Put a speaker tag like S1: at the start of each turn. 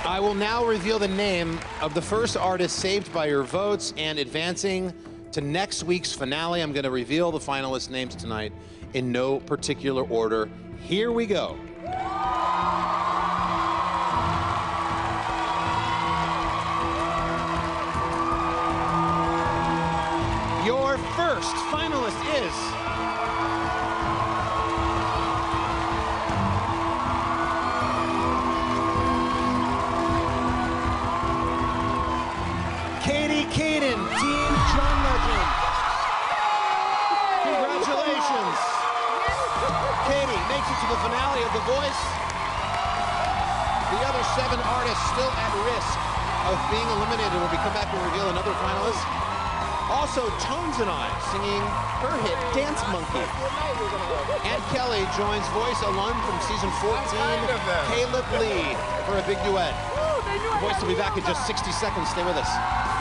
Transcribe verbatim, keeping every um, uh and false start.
S1: I will now reveal the name of the first artist saved by your votes, and advancing to next week's finale, I'm going to reveal the finalist names tonight in no particular order. Here we go. Your first finalist is Katie Caden, Team John Legend. Congratulations. Katie makes it to the finale of The Voice. The other seven artists still at risk of being eliminated when we come back and reveal another finalist. Also, Tones and I singing her hit, Dance Monkey. Aunt Kelly joins Voice alum from season fourteen, Caleb Lee, for a big duet. The Voice will be back in just sixty seconds. Stay with us.